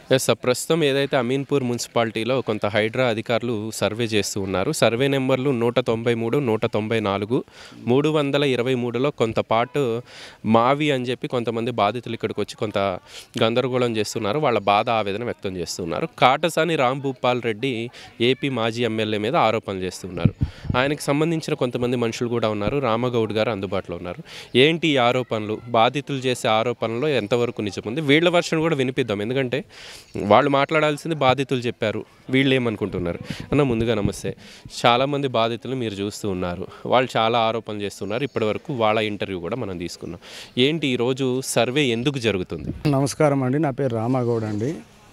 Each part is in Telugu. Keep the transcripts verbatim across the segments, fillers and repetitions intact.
Yes sir. ప్రస్తుతం ఏదైతే అమీన్పూర్ మున్సిపాలిటీలో కొంత హైడ్రా అధికారులు సర్వే చేస్తూ ఉన్నారు. సర్వే నెంబర్లు నూట తొంభై మూడు నూట తొంభై నాలుగు మూడు వందల ఇరవై మూడులో కొంత పాటు మావి అని చెప్పి కొంతమంది బాధితులు ఇక్కడికి వచ్చి కొంత గందరగోళం చేస్తున్నారు. వాళ్ళ బాధ ఆవేదన వ్యక్తం చేస్తున్నారు. కాటసాని రాంభూపాల్ రెడ్డి ఏపీ మాజీ ఎమ్మెల్యే మీద ఆరోపణలు చేస్తున్నారు. ఆయనకు సంబంధించిన కొంతమంది మనుషులు కూడా ఉన్నారు. రామగౌడ్ గారు అందుబాటులో ఉన్నారు. ఏంటి ఈ ఆరోపణలు, బాధితులు చేసే ఆరోపణలో ఎంతవరకు నిజం ఉంది, వీళ్ళ వర్షన్ కూడా వినిపిద్దాం. ఎందుకంటే వాళ్ళు మాట్లాడాల్సింది బాధితులు చెప్పారు, వీళ్ళు ఏమనుకుంటున్నారు అన్న. ముందుగా నమస్తే. చాలామంది బాధితులు మీరు చూస్తూ ఉన్నారు, వాళ్ళు చాలా ఆరోపణలు చేస్తున్నారు. ఇప్పటివరకు వాళ్ళ ఇంటర్వ్యూ కూడా మనం తీసుకున్నాం. ఏంటి ఈరోజు సర్వే ఎందుకు జరుగుతుంది? నమస్కారం అండి, నా పేరు రామగౌడ్ అండి.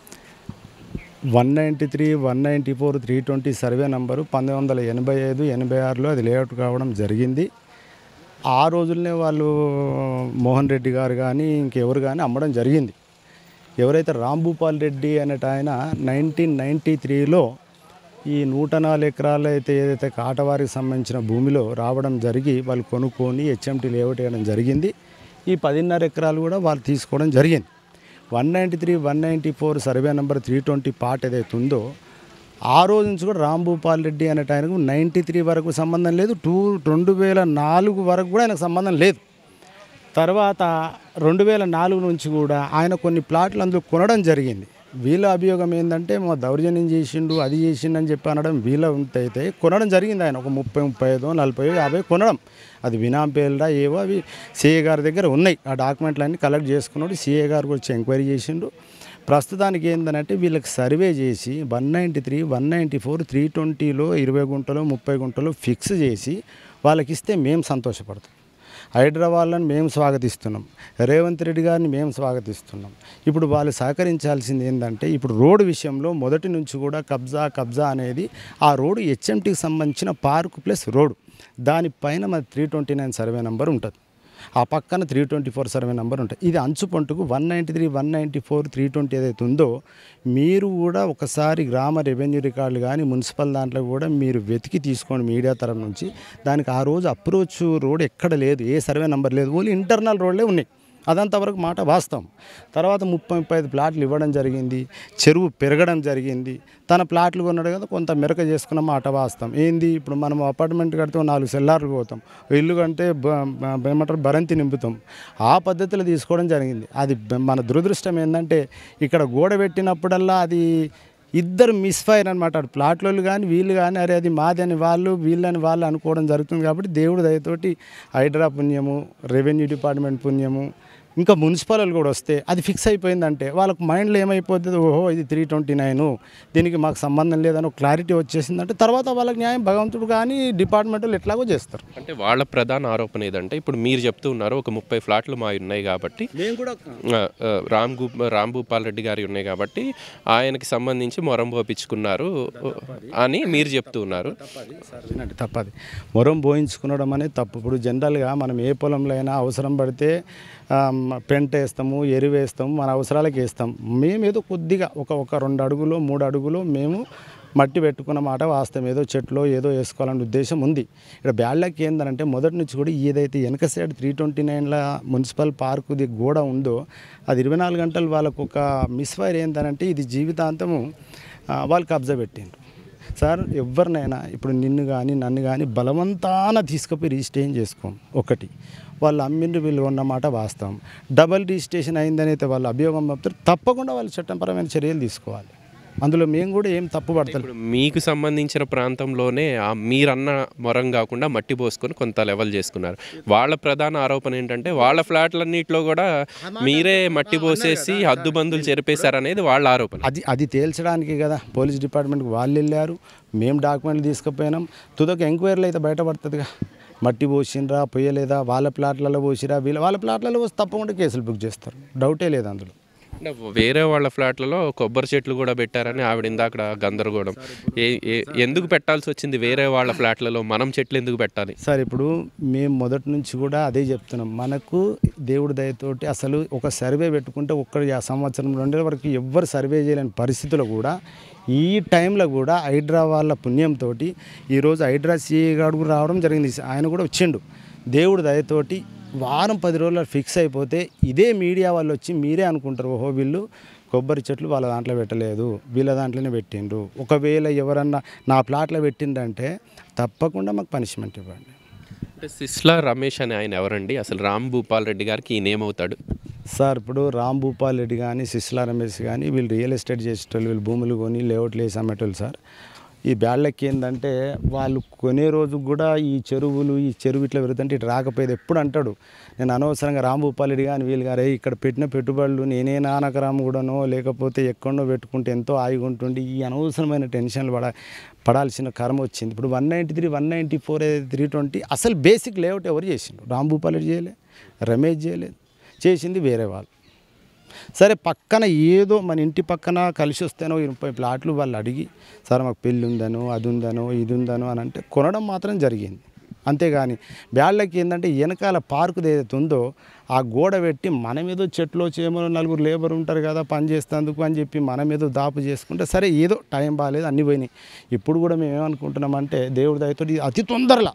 One ninety three one ninety four three twenty survey number పంతొమ్మిది వందల ఎనభై ఐదు ఎనభై ఆరులో అది లేఅవుట్ కావడం జరిగింది. ఆ రోజుల్నే వాళ్ళు మోహన్ రెడ్డి గారు కానీ ఇంకెవరు కానీ అమ్మడం జరిగింది. ఎవరైతే రాంభూపాల్ రెడ్డి అనేట ఆయన నైన్టీన్ నైంటీ త్రీలో ఈ నూట నాలుగు ఎకరాలు అయితే ఏదైతే కాటవారికి సంబంధించిన భూమిలో రావడం జరిగి వాళ్ళు కొనుక్కొని హెచ్ఎంటీ లేఅవుట్ వేయడం జరిగింది. ఈ పదిన్నర ఎకరాలు కూడా వాళ్ళు తీసుకోవడం జరిగింది. One ninety three one ninety four survey number three twenty part ఏదైతే ఉందో ఆ రోజు నుంచి కూడా రాంభూపాల్ రెడ్డి అనేట ఆయనకు నైంటీ త్రీ వరకు సంబంధం లేదు, టూ రెండు వేల నాలుగు వరకు కూడా ఆయనకు సంబంధం లేదు. తర్వాత రెండు వేల నాలుగు నుంచి కూడా ఆయన కొన్ని ప్లాట్లు అందులో కొనడం జరిగింది. వీళ్ళ అభియోగం ఏంటంటే మా దౌర్జన్యం చేసిండు, అది చేసిండు అని చెప్పి అనడం వీళ్ళ ఉంటైతే కొనడం జరిగింది. ఆయన ఒక ముప్పై ముప్పై ఐదో నలభై యాభై కొనడం, అది వినాంపేల్డా ఏవో అవి సిఏ గారి దగ్గర ఉన్నాయి. ఆ డాక్యుమెంట్లన్నీ కలెక్ట్ చేసుకున్నాడు. సిఏ గారు వచ్చి ఎంక్వైరీ చేసిండు. ప్రస్తుతానికి ఏంటంటే వీళ్ళకి సర్వే చేసి one ninety three one ninety four three ట్వంటీలో ఇరవై గుంటలో ముప్పై గుంటలో ఫిక్స్ చేసి వాళ్ళకి ఇస్తే మేము సంతోషపడతాం. హైడ్రా వాళ్ళని మేము స్వాగతిస్తున్నాం, రేవంత్ రెడ్డి గారిని మేము స్వాగతిస్తున్నాం. ఇప్పుడు వాళ్ళు సహకరించాల్సింది ఏంటంటే ఇప్పుడు రోడ్డు విషయంలో మొదటి నుంచి కూడా కబ్జా కబ్జా అనేది ఆ రోడ్డు హెచ్ఎంటీకి సంబంధించిన పార్క్ ప్లస్ రోడ్డు, దానిపైన మరి three twenty nine survey number ఉంటుంది, ఆ పక్కన three twenty four survey number ఉంటుంది. ఇది అంచుపంటుకు one ninety three one ninety four three twenty ఏదైతే ఉందో మీరు కూడా ఒకసారి గ్రామ రెవెన్యూ రికార్డులు కానీ మున్సిపల్ దాంట్లో కూడా మీరు వెతికి తీసుకోండి మీడియా తరఫు నుంచి. దానికి ఆ రోజు అప్రోచ్ రోడ్ ఎక్కడ లేదు, ఏ సర్వే నెంబర్ లేదు, ఓన్లీ ఇంటర్నల్ రోడ్లే ఉన్నాయి. అదంతవరకు మాట వాస్తవం. తర్వాత ముప్పై ముప్పై ఐదు ప్లాట్లు ఇవ్వడం జరిగింది, చెరువు పెరగడం జరిగింది. తన ప్లాట్లు కొన్నాడు కదా, కొంత మెరక చేసుకున్న మాట వాస్తవం. ఏంది ఇప్పుడు మనం అపార్ట్మెంట్ కడితే నాలుగు సెల్లార్లు పోతాం, ఇల్లు కంటే ఏమంటారు బరంతి నింపుతాం, ఆ పద్ధతిలో తీసుకోవడం జరిగింది. అది మన దురదృష్టం ఏంటంటే ఇక్కడ గోడ పెట్టినప్పుడల్లా అది ఇద్దరు మిస్ఫైర్ అనమాట. ప్లాట్లలో కానీ వీళ్ళు కానీ అరే అది మాది అని వాళ్ళు వీళ్ళని వాళ్ళు అనుకోవడం జరుగుతుంది. కాబట్టి దేవుడి దయతోటి హైడ్రా పుణ్యము, రెవెన్యూ డిపార్ట్మెంట్ పుణ్యము, ఇంకా మున్సిపల్ కూడా వస్తే అది ఫిక్స్ అయిపోయిందంటే వాళ్ళకు మైండ్లో ఏమైపోతుంది, ఓహో ఇది త్రీ ట్వంటీ నైన్ దీనికి మాకు సంబంధం లేదని ఒక క్లారిటీ వచ్చేసిందంటే తర్వాత వాళ్ళకి న్యాయం భగవంతుడు కానీ డిపార్ట్మెంట్లు ఎట్లాగో చేస్తారు. అంటే వాళ్ళ ప్రధాన ఆరోపణ ఏదంటే ఇప్పుడు మీరు చెప్తూ ఉన్నారు ఒక ముప్పై ఫ్లాట్లు మా ఉన్నాయి కాబట్టి మేము కూడా రామ్ గూ రాంభూపాల్ రెడ్డి గారి ఉన్నాయి కాబట్టి ఆయనకి సంబంధించి మొరం పోపించుకున్నారు అని మీరు చెప్తూ ఉన్నారు. తప్పది, మొరం పోయించుకునడం అనేది తప్పు. ఇప్పుడు జనరల్గా మనం ఏ పొలంలో అయినా అవసరం పడితే పెంట వేస్తాము, ఎరువు వేస్తాము, మన అవసరాలకు వేస్తాం. మేము ఏదో కొద్దిగా ఒక ఒక రెండు అడుగులో మూడు అడుగులో మేము మట్టి పెట్టుకున్న మాట వాస్తవం. ఏదో చెట్లో ఏదో వేసుకోవాలనే ఉద్దేశం ఉంది. ఇక్కడ బ్యాడ్లకి ఏంటంటే మొదటి నుంచి కూడా ఏదైతే వెనక సైడ్ త్రీ ట్వంటీ నైన్ల మున్సిపల్ పార్కుది గోడ ఉందో అది ఇరవై నాలుగు గంటలు వాళ్ళకు ఒక మిస్ఫైర్ ఏంటంటే ఇది జీవితాంతము వాళ్ళు కబ్జా పెట్టిండ్రు. సార్ ఎవరినైనా ఇప్పుడు నిన్ను కానీ నన్ను కానీ బలవంతాన తీసుకుపోయి రిజిస్ట్రేషన్ చేసుకోం. ఒకటి వాళ్ళు అమ్మిండ్రు వీళ్ళు ఉన్నమాట వాస్తవం. డబల్ రిజిస్ట్రేషన్ అయిందని అయితే వాళ్ళు అభియోగం పంపుతారు, తప్పకుండా వాళ్ళు చట్టపరమైన చర్యలు తీసుకోవాలి. అందులో మేము కూడా ఏం తప్పు పడతాం. మీకు సంబంధించిన ప్రాంతంలోనే మీరన్న మొరం కాకుండా మట్టి పోసుకొని కొంత లెవెల్ చేసుకున్నారు. వాళ్ళ ప్రధాన ఆరోపణ ఏంటంటే వాళ్ళ ఫ్లాట్లన్నింటిలో కూడా మీరే మట్టి పోసేసి హద్దుబందులు చెరిపేశారనేది వాళ్ళ ఆరోపణ. అది అది తేల్చడానికి కదా పోలీస్ డిపార్ట్మెంట్కి వాళ్ళు వెళ్ళారు, మేము డాక్యుమెంట్లు తీసుకుపోయినాం. తుదొక ఎంక్వైరీలు అయితే బయటపడుతుందిగా, మట్టి పోసిండ్రా పోయలేదా, వాళ్ళ ప్లాట్లలో పోసిరా వీళ్ళ వాళ్ళ ప్లాట్లలో పోసి తప్పకుండా కేసులు బుక్ చేస్తారు, డౌటే లేదు అందులో. వేరే వాళ్ళ ఫ్లాట్లలో కొబ్బరి చెట్లు కూడా పెట్టారని ఆవిడ ఇందాక గందరగోళం. ఏ ఎందుకు పెట్టాల్సి వచ్చింది వేరే వాళ్ళ ఫ్లాట్లలో, మనం చెట్లు ఎందుకు పెట్టాలి? సార్ ఇప్పుడు మేము మొదటి నుంచి కూడా అదే చెప్తున్నాం. మనకు దేవుడి దయతోటి అసలు ఒక సర్వే పెట్టుకుంటే ఒక్కడి ఆ సంవత్సరం రెండేళ్ళ వరకు ఎవ్వరు సర్వే చేయలేని పరిస్థితుల్లో కూడా ఈ టైంలో కూడా హైడ్రా వాళ్ళ పుణ్యంతో ఈరోజు హైడ్రా సిఏ గారు రావడం జరిగింది. ఆయన కూడా వచ్చిండు. దేవుడి దయతోటి వారం పది రోజులు ఫిక్స్ అయిపోతే ఇదే మీడియా వాళ్ళు వచ్చి మీరే అనుకుంటారు, ఓహో వీళ్ళు కొబ్బరి చెట్లు వాళ్ళ దాంట్లో పెట్టలేదు, వీళ్ళ దాంట్లోనే పెట్టిండ్రు. ఒకవేళ ఎవరన్నా నా ప్లాట్లో పెట్టిండంటే తప్పకుండా మాకు పనిష్మెంట్ ఇవ్వండి. అంటే సిస్లా రమేష్ అనే ఆయన ఎవరండి? అసలు రామ్ భూపాల్ రెడ్డి గారికి ఈయన ఏమవుతాడు? సార్ ఇప్పుడు రామ్ భూపాల్ రెడ్డి కానీ సిస్లా రమేష్ కానీ వీళ్ళు రియల్ ఎస్టేట్ చేసేటోళ్ళు, వీళ్ళు భూములు కొని లేఅవుట్లు వేసి అమ్మేటోళ్ళు సార్. ఈ బ్యాళ్ళకి ఏంటంటే వాళ్ళు కొనే రోజు కూడా ఈ చెరువులు ఈ చెరువు ఇట్లా పెరుగుతుంటే ఇటు రాకపోయేది. ఎప్పుడు అంటాడు నేను అనవసరంగా రామ్ భూపాల్ రెడ్డి కానీ వీళ్ళు గారే ఇక్కడ పెట్టిన పెట్టుబడులు నేనే నానకరాము కూడానో లేకపోతే ఎక్కడనో పెట్టుకుంటే ఎంతో హాయిగా ఉంటుండి ఈ అనవసరమైన టెన్షన్లు పడ పడాల్సిన కర్మ వచ్చింది. ఇప్పుడు one ninety three one ninety four three twenty అసలు బేసిక్ లేఅవుట్ ఎవరు చేసిండు? రామ్ భూపాల్ రెడ్డి చేయలేదు, రమేష్ చేయలేదు, చేసింది వేరే వాళ్ళు. సరే పక్కన ఏదో మన ఇంటి పక్కన కలిసి వస్తేనో ముప్పై ప్లాట్లు వాళ్ళు అడిగి సార్ మాకు పెళ్ళి ఉందనో అది ఉందనో ఇది ఉందనో అని అంటే కొనడం మాత్రం జరిగింది. అంతేగాని బ్యాళ్ళకి ఏంటంటే వెనకాల పార్కు ఏదైతే ఉందో ఆ గోడ పెట్టి మనం ఏదో చెట్లో చేమలో నలుగురు లేబర్ ఉంటారు కదా పని చేస్తేందుకు అని చెప్పి మనం ఏదో దాపు చేసుకుంటే సరే ఏదో టైం బాగాలేదు అన్నీ పోయినాయి. ఇప్పుడు కూడా మేము ఏమనుకుంటున్నామంటే దేవుడి దయతో అతి తొందరలో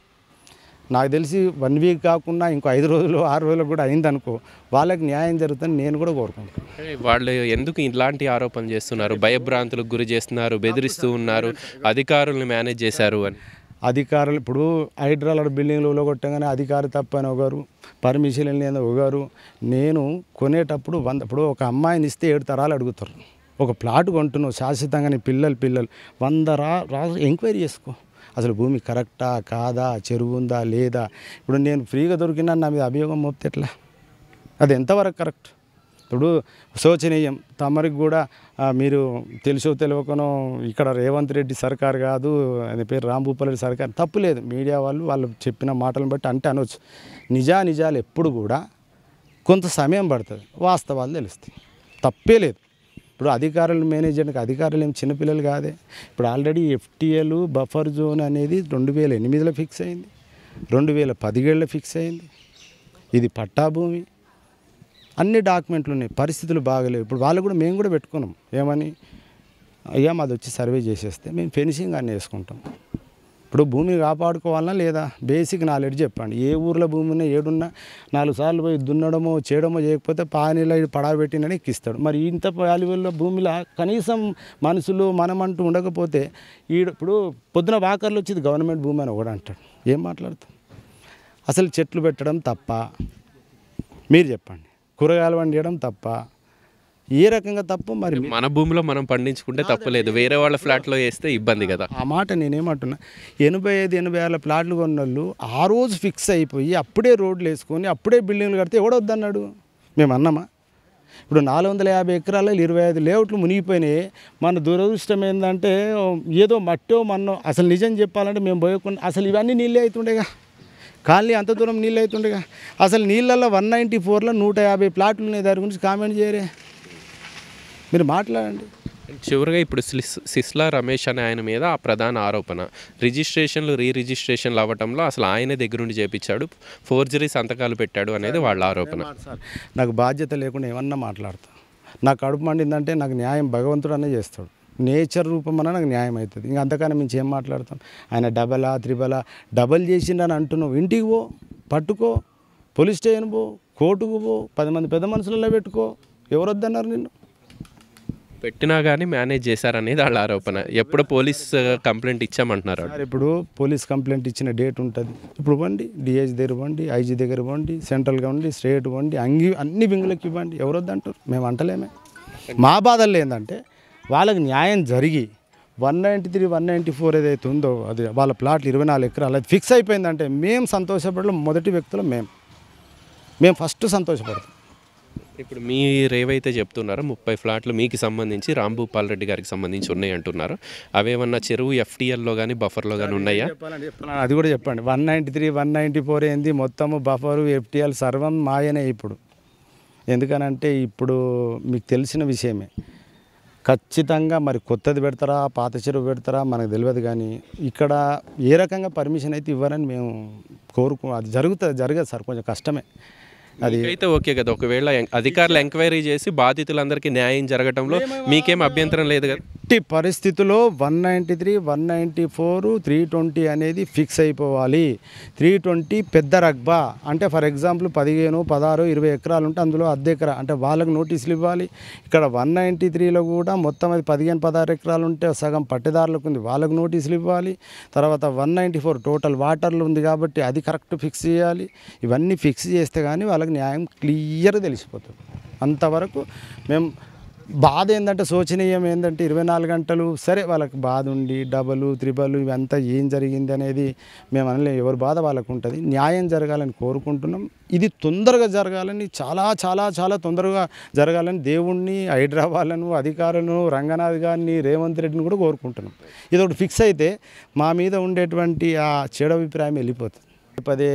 నాకు తెలిసి వన్ వీక్ కాకుండా ఇంకో ఐదు రోజులు ఆరు రోజులకు కూడా అయిందనుకో వాళ్ళకి న్యాయం జరుగుతుందని నేను కూడా కోరుకుంటున్నాను. వాళ్ళు ఎందుకు ఇలాంటి ఆరోపణలు చేస్తున్నారు? భయభ్రాంతులకు గురి చేస్తున్నారు, బెదిరిస్తూ ఉన్నారు, అధికారులను మేనేజ్ చేశారు అని. అధికారులు ఇప్పుడు హైడ్రాల బిల్డింగ్లు కొట్టగానే అధికారి తప్పని ఒకరు, పర్మిషన్ లేని ఒకరు. నేను కొనేటప్పుడు వంద ఇప్పుడు ఒక అమ్మాయిని ఇస్తే ఏడు తరాలు అడుగుతారు. ఒక ప్లాట్ కొంటున్నావు శాశ్వతంగా నీ పిల్లలు పిల్లలు వంద రా రా ఎంక్వైరీ చేసుకో అసలు భూమి కరెక్టా కాదా, చెరువు ఉందా లేదా. ఇప్పుడు నేను ఫ్రీగా దొరికినా నా మీద అభియోగం మోపితే ఎట్లా? అది ఎంతవరకు కరెక్ట్? ఇప్పుడు శోచనీయం. తమరికి కూడా మీరు తెలుసో తెలియకనో ఇక్కడ రేవంత్ రెడ్డి సర్కార్ కాదు అది పేరు రామ్ భూపాల్ రెడ్డి సర్కార్ తప్పు లేదు. మీడియా వాళ్ళు వాళ్ళు చెప్పిన మాటలను బట్టి అంటే అనవచ్చు. నిజా నిజాలు ఎప్పుడు కూడా కొంత సమయం పడుతుంది, వాస్తవాలు తెలుస్తాయి, తప్పే లేదు. ఇప్పుడు అధికారులు మేనేజ్ చేయడానికి అధికారులు ఏం చిన్నపిల్లలు కాదే. ఇప్పుడు ఆల్రెడీ ఎఫ్టీఎల్ బఫర్ జోన్ అనేది రెండు వేల ఎనిమిదిలో ఫిక్స్ అయింది, రెండు వేల పదిహేడులో ఫిక్స్ అయింది. ఇది పట్టా భూమి, అన్ని డాక్యుమెంట్లు ఉన్నాయి. పరిస్థితులు బాగలేవు. ఇప్పుడు వాళ్ళు కూడా మేము కూడా పెట్టుకున్నాం ఏమని, అయ్యా మాది వచ్చి సర్వే చేసేస్తే మేము ఫెన్సింగ్ అన్నీ వేసుకుంటాం. ఇప్పుడు భూమిని కాపాడుకోవాలన్నా లేదా బేసిక్ నాలెడ్జ్ చెప్పండి. ఏ ఊర్లో భూమి ఉన్నా ఏడున్నా నాలుగు సార్లు పోయి దున్నడమో చేయడమో చేయకపోతే పానీలో పడాబెట్టినని ఎక్కిస్తాడు. మరి ఇంత వాల్యువల్ భూమిలో కనీసం మనుషులు మనమంటూ ఉండకపోతే ఈ ఇప్పుడు పొద్దున వాకర్లు వచ్చేది గవర్నమెంట్ భూమి అని కూడా అంటాడు. ఏం మాట్లాడుతాం? అసలు చెట్లు పెట్టడం తప్ప? మీరు చెప్పండి. కూరగాయలు పండియడం తప్ప? ఏ రకంగా తప్పు? మరి మన భూమిలో మనం పండించుకుంటే తప్పలేదు, వేరే వాళ్ళ ఫ్లాట్లో వేస్తే ఇబ్బంది కదా. ఆ మాట నేనేమంటున్నా, ఎనభై ఐదు ఎనభై ఆరు ప్లాట్లు కొన్నోళ్ళు ఆ రోజు ఫిక్స్ అయిపోయి అప్పుడే రోడ్లు వేసుకొని అప్పుడే బిల్డింగ్లు కడితే ఎవడొద్దన్నాడు? మేము అన్నామా? ఇప్పుడు నాలుగు వందల యాభై ఎకరాల్లో ఇరవై ఐదు లేఅవుట్లు మునిగిపోయినాయి. మన దురదృష్టం ఏంటంటే ఏదో మట్టో మన్నో అసలు నిజం చెప్పాలంటే మేము పోయకుండా అసలు ఇవన్నీ నీళ్ళే అవుతుండేగా, కాలనీ అంత దూరం నీళ్ళు అవుతుండేగా. అసలు నీళ్ళల్లో వన్ నైంటీ ఫోర్లో నూట యాభై ప్లాట్లు ఉన్నాయి, దాని గురించి కామెంట్ చేయరే, మీరు మాట్లాడండి. చివరిగా ఇప్పుడు సిస్లా రమేష్ అనే ఆయన మీద ఆ ప్రధాన ఆరోపణ రిజిస్ట్రేషన్లు రీ రిజిస్ట్రేషన్లు అవ్వటంలో అసలు ఆయనే దగ్గరుండి చేపించాడు, ఫోర్జరీ సంతకాలు పెట్టాడు అనేది వాళ్ళ ఆరోపణ. సార్ నాకు బాధ్యత లేకుండా ఏమన్నా మాట్లాడతా. నాకు కడుపు మండిందంటే నాకు న్యాయం భగవంతుడు అనే చేస్తాడు. నేచర్ రూపం అన్న నాకు న్యాయం అవుతుంది. ఇంకా అంతకన్నా మించి ఏం మాట్లాడతాం? ఆయన డబలా త్రిబలా డబల్ చేసిండని అంటున్నావు. ఇంటికి పో, పట్టుకో, పోలీస్ స్టేషన్ పో, కోర్టుకు పో, పది మంది పెద్ద మనుషులలో పెట్టుకో, ఎవరు వద్దన్నారు నిన్ను? పెట్టినా కానీ మేనేజ్ చేశారనేది వాళ్ళ ఆరోపణ. ఎప్పుడు పోలీస్ కంప్లైంట్ ఇచ్చామంటున్నారు. సార్ ఇప్పుడు పోలీస్ కంప్లైంట్ ఇచ్చిన డేట్ ఉంటుంది. ఇప్పుడు ఇవ్వండి, డిఐజీ దగ్గర ఇవ్వండి, ఐజీ దగ్గర ఇవ్వండి, సెంట్రల్గా ఇవ్వండి, స్టేట్ ఇవ్వండి, అంగి అన్ని వింగులకు ఇవ్వండి, ఎవరు వద్దంటారు? మేము అంటలేమే. మా బాధలు ఏంటంటే వాళ్ళకి న్యాయం జరిగి one ninety three one ninety four ఏదైతే ఉందో అది వాళ్ళ ప్లాట్లు ఇరవై నాలుగు ఎకరాలు అది ఫిక్స్ అయిపోయిందంటే మేము సంతోషపడడం మొదటి వ్యక్తులు మేము మేము ఫస్ట్ సంతోషపడతాం. ఇప్పుడు మీరు ఏవైతే చెప్తున్నారో ముప్పై ఫ్లాట్లు మీకు సంబంధించి రామ్ భూపాల్ రెడ్డి గారికి సంబంధించి ఉన్నాయి అంటున్నారు, అవేమన్నా చెరువు ఎఫ్టీఎల్లో కానీ బఫర్లో కానీ ఉన్నాయా? అది కూడా చెప్పండి. One ninety three one ninety four ఏంది మొత్తము బఫరు ఎఫ్టీఎల్ సర్వం మాయనే. ఇప్పుడు ఎందుకనంటే ఇప్పుడు మీకు తెలిసిన విషయమే. ఖచ్చితంగా మరి కొత్తది పెడతారా పాత చెరువు పెడతారా మనకు తెలియదు, కానీ ఇక్కడ ఏ రకంగా పర్మిషన్ అయితే ఇవ్వరని మేము కోరుకు అది జరుగుతుంది జరగదు సార్, కొంచెం కష్టమే. అది అయితే ఓకే కదా. ఒకవేళ అధికారులు ఎంక్వైరీ చేసి బాధితులందరికీ న్యాయం జరగటంలో మీకేం అభ్యంతరం లేదు కదా? ఎట్టి పరిస్థితుల్లో one ninety three one ninety four three twenty అనేది ఫిక్స్ అయిపోవాలి. త్రీ ట్వంటీ పెద్ద రగ్బా అంటే ఫర్ ఎగ్జాంపుల్ పదిహేను పదహారు ఇరవై ఎకరాలు ఉంటే అందులో అర్ధ ఎకరా అంటే వాళ్ళకి నోటీసులు ఇవ్వాలి. ఇక్కడ వన్ నైంటీ త్రీలో కూడా మొత్తం అది పదిహేను పదహారు ఎకరాలు ఉంటే సగం పట్టేదారులకు ఉంది, వాళ్ళకు నోటీసులు ఇవ్వాలి. తర్వాత వన్ నైంటీ ఫోర్ టోటల్ వాటర్లు ఉంది కాబట్టి అది కరెక్ట్ ఫిక్స్ చేయాలి. ఇవన్నీ ఫిక్స్ చేస్తే కానీ వాళ్ళకి న్యాయం క్లియర్గా తెలిసిపోతుంది. అంతవరకు మేము బాధ ఏంటంటే శోచనీయం ఏంటంటే ఇరవై నాలుగు గంటలు సరే వాళ్ళకి బాధ ఉండి డబలు త్రిబలు ఇవంతా ఏం జరిగింది అనేది మేము అనలేము, ఎవరి బాధ వాళ్ళకు ఉంటుంది. న్యాయం జరగాలని కోరుకుంటున్నాం. ఇది తొందరగా జరగాలని చాలా చాలా చాలా తొందరగా జరగాలని దేవుణ్ణి హైదరాబాద్లను అధికారులను రంగనాథ్ గారిని రేవంత్ రెడ్డిని కూడా కోరుకుంటున్నాం. ఇది ఒకటి ఫిక్స్ అయితే మా మీద ఉండేటువంటి ఆ చెడు అభిప్రాయం వెళ్ళిపోతుంది. పదే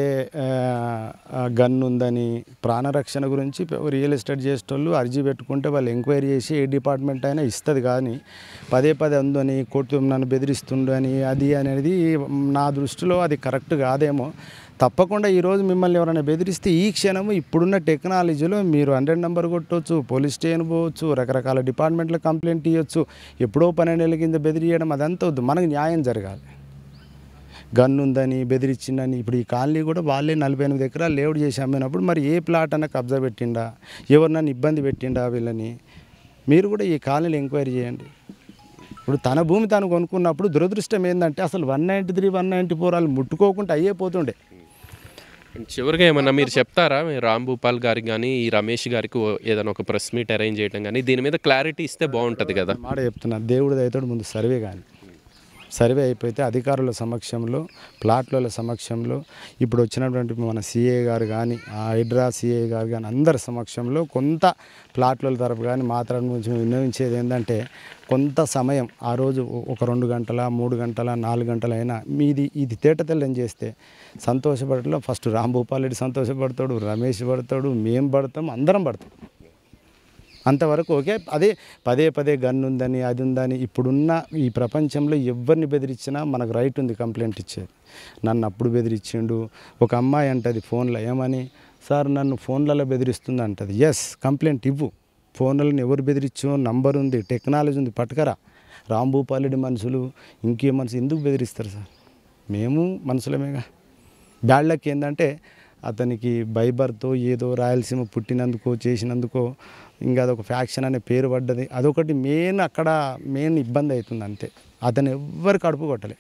గన్ ఉందని ప్రాణరక్షణ గురించి రియల్ ఎస్టేట్ చేసేటోళ్ళు అర్జీ పెట్టుకుంటే వాళ్ళు ఎంక్వైరీ చేసి ఏ డిపార్ట్మెంట్ అయినా ఇస్తుంది. కానీ పదే పదే ఉందని కొట్టు నన్ను బెదిరిస్తుండని అది అనేది నా దృష్టిలో అది కరెక్ట్ కాదేమో. తప్పకుండా ఈరోజు మిమ్మల్ని ఎవరైనా బెదిరిస్తే ఈ క్షణము ఇప్పుడున్న టెక్నాలజీలో మీరు హండ్రెడ్ నెంబర్ కొట్టవచ్చు, పోలీస్ స్టేషన్ పోవచ్చు, రకరకాల డిపార్ట్మెంట్లో కంప్లైంట్ ఇవ్వచ్చు. ఎప్పుడో పన్నెండు నెలల కింద బెదిరియడం అదంతా వద్దు, మనకు న్యాయం జరగాలి. గన్ ఉందని బెదిరించిందని ఇప్పుడు ఈ కాలనీ కూడా వాళ్ళే నలభై ఎనిమిది ఎకరాలు లేఅవుట్ చేసి అమ్మినప్పుడు మరి ఏ ప్లాట్ అన్న కబ్జా పెట్టిండా, ఎవరినన్నా ఇబ్బంది పెట్టిండా వీళ్ళని మీరు కూడా ఈ కాలనీలో ఎంక్వైరీ చేయండి. ఇప్పుడు తన భూమి తను కొనుక్కున్నప్పుడు దురదృష్టం ఏంటంటే అసలు one ninety three one ninety four వాళ్ళు ముట్టుకోకుండా అయ్యే పోతుండే. చివరిగా ఏమన్నా మీరు చెప్తారా రామ్ భూపాల్ గారికి కానీ ఈ రమేష్ గారికి ఏదైనా ఒక ప్రెస్ మీట్ అరేంజ్ చేయడం కానీ దీని మీద క్లారిటీ ఇస్తే బాగుంటుంది కదా. మాట చెప్తున్నా, దేవుడి దయతోడు ముందు సర్వే కానీ సర్వే అయిపోతే అధికారుల సమక్షంలో ప్లాట్ల సమక్షంలో ఇప్పుడు వచ్చినటువంటి మన సిఏ గారు కానీ హైడ్రా సిఏ గారు కానీ అందరి సమక్షంలో కొంత ప్లాట్ల తరపు కానీ మా తరపు నుంచి విన్నవించేది ఏంటంటే కొంత సమయం ఆ రోజు ఒక రెండు గంటల మూడు గంటల నాలుగు గంటల అయినా మీది ఇది తేటతెల్లం చేస్తే సంతోషపడటంలో ఫస్ట్ రామ్ భూపాల్ రెడ్డి సంతోషపడతాడు, రమేష్ పడతాడు, మేము పడతాం, అందరం పడతాం. అంతవరకు ఓకే. అదే పదే పదే గన్ ఉందని అది ఉందని ఇప్పుడున్న ఈ ప్రపంచంలో ఎవరిని బెదిరించినా మనకు రైట్ ఉంది కంప్లైంట్ ఇచ్చేది. నన్ను అప్పుడు బెదిరించిండు ఒక అమ్మాయి అంటది ఫోన్లో ఏమని, సార్ నన్ను ఫోన్లలో బెదిరిస్తుంది అంటది. ఎస్ కంప్లైంట్ ఇవ్వు, ఫోన్లను ఎవరు బెదిరించు నంబర్ ఉంది, టెక్నాలజీ ఉంది, పట్టుకరా. రామ్ భూపాల్ రెడ్డి మనుషులు ఇంకే మనుషులు ఎందుకు బెదిరిస్తారు సార్? మేము మనుషులమేగా. బ్యాడ్ లక్ ఏంటంటే అతనికి బైబర్తో ఏదో రాయలసీమ పుట్టినందుకో చేసినందుకో ఇంకా అదొక ఫ్యాక్షన్ అనే పేరు పడ్డది. అదొకటి మెయిన్ అక్కడ మెయిన్ ఇబ్బంది అవుతుంది అంతే. అతను ఎవ్వరు కడుపు కొట్టలే,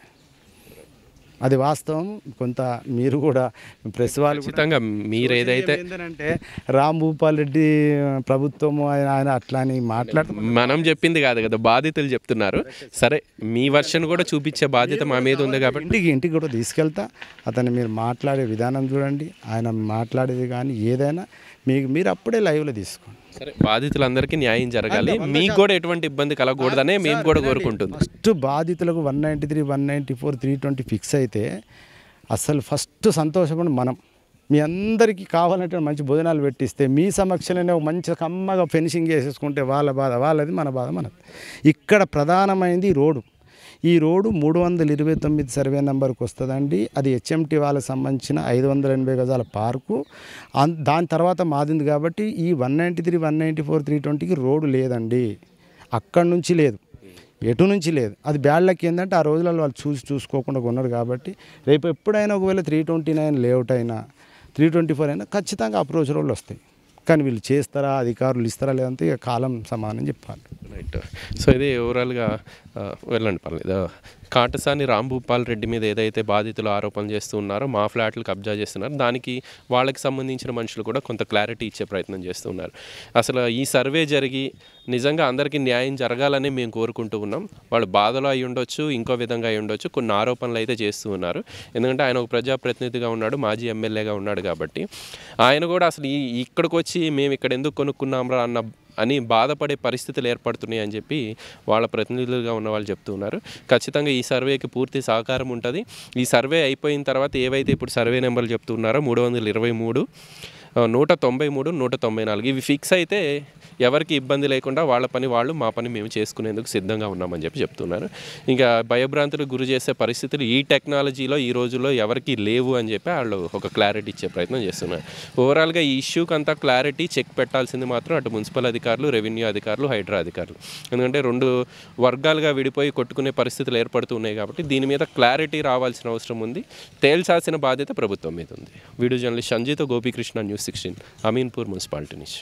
అది వాస్తవం. కొంత మీరు కూడా ప్రెస్ వాళ్ళు ఖచ్చితంగా మీరు ఏదైతే ఏంటంటే రామ్ భూపాల్ రెడ్డి ప్రభుత్వము ఆయన ఆయన అట్లా అని మాట్లాడుతూ మనం చెప్పింది కాదు కదా, బాధితులు చెప్తున్నారు. సరే మీ వర్షన్ కూడా చూపించే బాధ్యత మా మీద ఉంది కాబట్టి ఇంటికి ఇంటికి కూడా తీసుకెళ్తా. అతను మీరు మాట్లాడే విధానం చూడండి, ఆయన మాట్లాడేది కానీ ఏదైనా మీకు మీరు అప్పుడే లైవ్లో తీసుకోండి. సరే బాధితులందరికీ న్యాయం జరగాలి, మీకు కూడా ఎటువంటి ఇబ్బంది కలగకూడదనే మేము కూడా కోరుకుంటుంది. ఫస్ట్ బాధితులకు one ninety three one ninety four three twenty fix అయితే అసలు ఫస్ట్ సంతోషపడి మనం మీ అందరికీ కావాలంటే మంచి భోజనాలు పెట్టిస్తే మీ సమక్షంలోనే ఒక మంచి కమ్మగా ఫినిషింగ్ చేసేసుకుంటే వాళ్ళ బాధ వాళ్ళది, మన బాధ మనది. ఇక్కడ ప్రధానమైంది రోడ్డు. ఈ రోడ్డు మూడు వందల ఇరవై తొమ్మిది సర్వే నెంబర్కి వస్తుందండి. అది హెచ్ఎంటీ వాళ్ళకి సంబంధించిన ఐదు వందల ఎనభై గజాల పార్కు. దాని తర్వాత మాదింది కాబట్టి ఈ one ninety three one ninety four three ట్వంటీకి రోడ్డు లేదండి, అక్కడి నుంచి లేదు, ఎటు నుంచి లేదు. అది బ్యాడ్ లక్ ఏంటంటే ఆ రోజులలో వాళ్ళు చూసి చూసుకోకుండా కొన్నారు కాబట్టి రేపు ఎప్పుడైనా ఒకవేళ త్రీ ట్వంటీ నైన్ లేఅవుట్ అయినా త్రీ ట్వంటీ ఫోర్ అయినా ఖచ్చితంగా అప్రోచ్ రోడ్లు వస్తాయి. కానీ వీళ్ళు చేస్తారా, అధికారులు ఇస్తారా లేదంటే ఇక కాలం సమానం చెప్పాలి. రైట్. సో ఇది ఓవరాల్గా వెళ్ళండి పర్లేదు. కాటసాని రామ్ భూపాల్ రెడ్డి మీద ఏదైతే బాధితులు ఆరోపణలు చేస్తూ ఉన్నారో మా ఫ్లాట్లు కబ్జా చేస్తున్నారు, దానికి వాళ్ళకి సంబంధించిన మనుషులు కూడా కొంత క్లారిటీ ఇచ్చే ప్రయత్నం చేస్తున్నారు. అసలు ఈ సర్వే జరిగి నిజంగా అందరికీ న్యాయం జరగాలని మేము కోరుకుంటూ ఉన్నాం. వాళ్ళు బాధలో అయి ఉండొచ్చు, ఇంకో విధంగా అయి ఉండొచ్చు, కొన్ని ఆరోపణలు అయితే చేస్తూ ఉన్నారు. ఎందుకంటే ఆయన ఒక ప్రజాప్రతినిధిగా ఉన్నాడు, మాజీ ఎమ్మెల్యేగా ఉన్నాడు కాబట్టి ఆయన కూడా అసలు ఈ ఇక్కడికి వచ్చి మేము ఇక్కడ ఎందుకు కొనుక్కున్నాంరా అన్న అని బాధపడే పరిస్థితులు ఏర్పడుతున్నాయి అని చెప్పి వాళ్ళ ప్రతినిధులుగా ఉన్న వాళ్ళు చెప్తూ ఉన్నారు. ఖచ్చితంగా ఈ సర్వేకి పూర్తి సహకారం ఉంటుంది. ఈ సర్వే అయిపోయిన తర్వాత ఏవైతే ఇప్పుడు సర్వే నెంబర్లు చెప్తున్నారో మూడు వందల ఇరవై మూడు నూట తొంభై మూడు నూట తొంభై నాలుగు ఇవి ఫిక్స్ అయితే ఎవరికి ఇబ్బంది లేకుండా వాళ్ళ పని వాళ్ళు మా పని మేము చేసుకునేందుకు సిద్ధంగా ఉన్నామని చెప్పి చెప్తున్నారు. ఇంకా భయభ్రాంతులకు గురి చేసే పరిస్థితులు ఈ టెక్నాలజీలో ఈ రోజుల్లో ఎవరికి లేవు అని చెప్పి వాళ్ళు ఒక క్లారిటీ ఇచ్చే ప్రయత్నం చేస్తున్నారు. ఓవరాల్గా ఈ ఇష్యూకి అంతా క్లారిటీ చెక్ పెట్టాల్సింది మాత్రం అటు మున్సిపల్ అధికారులు, రెవెన్యూ అధికారులు, హైడ్రా అధికారులు. ఎందుకంటే రెండు వర్గాలుగా విడిపోయి కొట్టుకునే పరిస్థితులు ఏర్పడుతున్నాయి కాబట్టి దీని మీద క్లారిటీ రావాల్సిన అవసరం ఉంది. తేల్చాల్సిన బాధ్యత ప్రభుత్వం మీద ఉంది. Video journalist Sanjeetha Gopikrishna, news sixteen, Ameenpur municipality నుంచి.